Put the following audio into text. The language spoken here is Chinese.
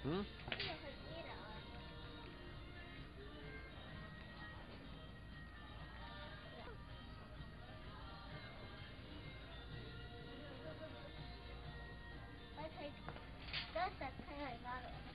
嗯。 这个很低的啊。我睇，等一陣睇嚟翻嚟。